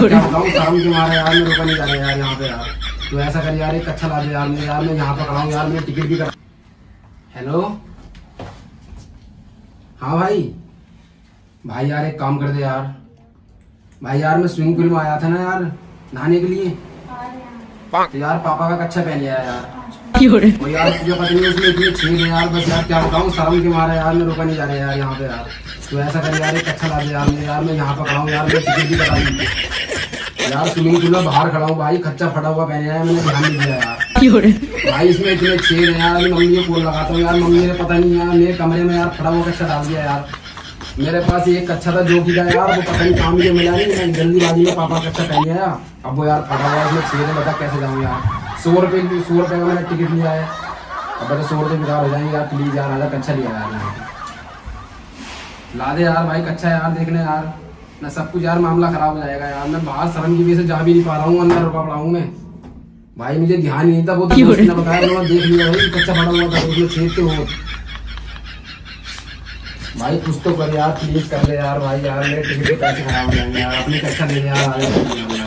क्या बताऊँ, शर्म के मारे यार मैं रुका नहीं जा रहा यार यहाँ पे यार। तो ऐसा कर यार, एक अच्छा ला दे यार मुझे यार, मैं यहाँ पर खड़ा हूँ यार, मेरी टिकट भी कर। हेलो, हाँ भाई। भाई यार एक काम कर दे यार। भाई यार मैं स्विमिंग पूल में आया था ना यार, नहाने के लिए। तो यार पापा का कच्छा पहन लिया यार। और यार तुझे पता नहीं उसमें इतने छेद है यार, बस यार क्या बताऊँ, शर्म के मारे यार मैं रुका नहीं जा रहा यार यहाँ पे यार। तो ऐसा कर यार, एक अच्छा ला दे यार मुझे यार, मैं यहाँ पर खड़ा हूँ यार, मेरी टिकट भी कटा दी यार। स्विमिंग पूल में बाहर खड़ा हूँ भाई, कच्चा फटा हुआ पहने है, मैंने ध्यान नहीं दिया यार। भाई इसमें इतने छेद है यार, मम्मी को फोन लगाता हूँ यार, मम्मी ने पता नहीं यार मेरे कमरे में यार फटा हुआ कच्चा डाल दिया यार। मेरे पास एक कच्चा था जो कि यार वो पता नहीं काम मुझे मिला नहीं, मैं जल्दीबाजी में पापा कच्चा पहन लिया। अब वो यार फटा हुआ इसमें छेद है, बता कैसे जाऊँ यार। 100 रुपये का मैंने टिकट लिया है, अब बता 100 रुपये बेकार हो जाएंगे यार, प्लीज यार आजा, कच्चा लिया यार ला दे यार भाई, कच्चा यार देखने यार, ना सब कुछ यार मामला खराब हो जाएगा यार। मैं बाहर शर्म की वजह से जा भी नहीं पा रहा हूँ, अंदर रुका पड़ा हूँ मैं। भाई मुझे ध्यान ही नहीं था, वो तो दोस्त ने बताया, मैंने देख लिया भाई कच्चा पड़ा हुआ था उसमें छेद के हो। भाई कुछ तो कर यार, प्लीज कर ले यार भाई यार, मेरे टिकट के पैसे खराब हो जाएंगे यार, अपनी कच्चा दे यार।